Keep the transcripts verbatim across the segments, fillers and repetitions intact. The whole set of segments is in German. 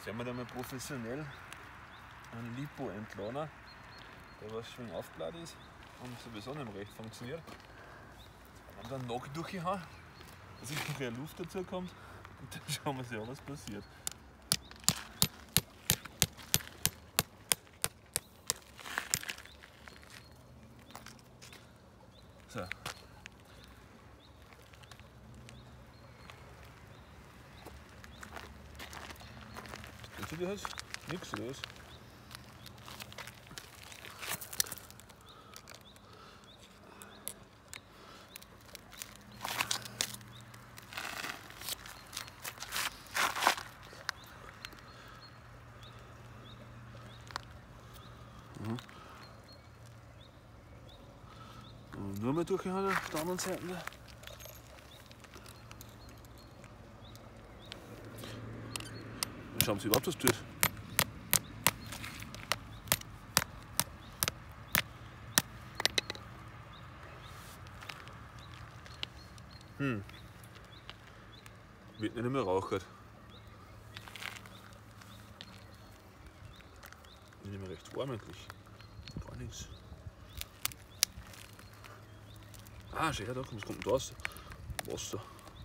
Sehen wir da mal professionell einen Lipo-Entlader, der was schon aufgeladen ist und sowieso nicht mehr recht funktioniert. Wenn wir dann noch durchhauen, dass noch mehr Luft dazu kommt und dann schauen wir sich an, was passiert. So. Kennst du das? Nix oder was? Mhm. Und nur mal durchgehauen auf der anderen Seite. Schauen Sie überhaupt, was tut. Hm. Wird nicht mehr rauchert. Nicht mehr recht warm eigentlich. Gar nichts. Ah, schau her, da was kommt denn da raus? Wasser.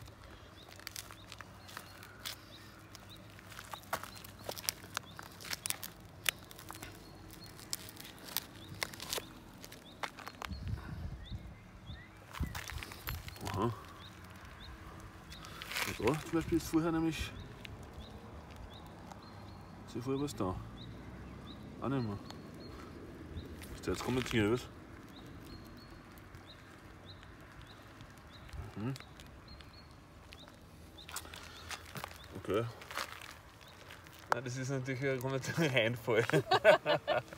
Aha. Und da zum Beispiel ist vorher nämlich so vorher was da. Auch nicht mehr. Ist der jetzt kommentiert, was? Mhm. Okay. Nein, das ist natürlich ein Reinfall.